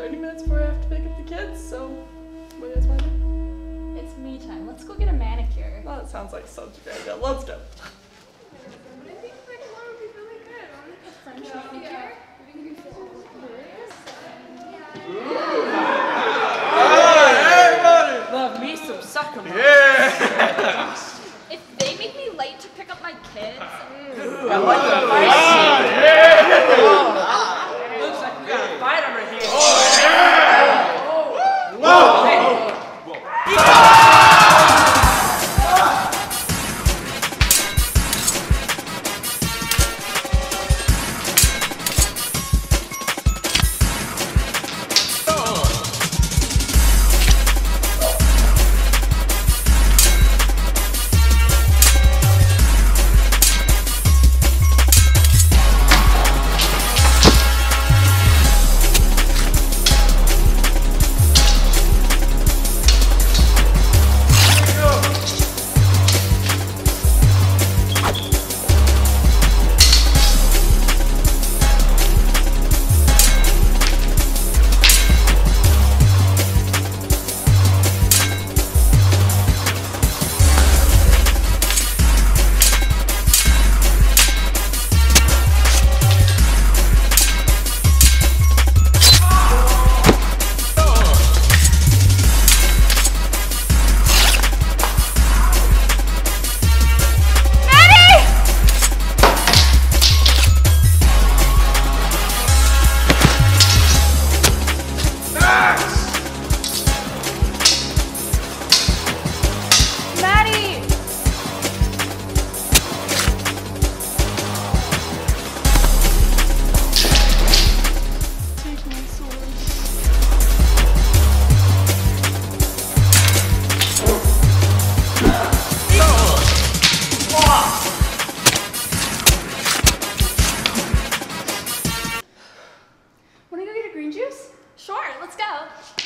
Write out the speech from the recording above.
30 minutes before I have to pick up the kids, so what do you guys want to do? It's me time. Let's go get a manicure. Well, that sounds like such a great idea. Let's go. I think like one would be really good. French manicure. Love me some sucker. Yeah! If they make me late to pick up my kids. I like the fight. Looks like we got a fight over here. Whoa! Hey. Wanna go get a green juice? Sure, let's go.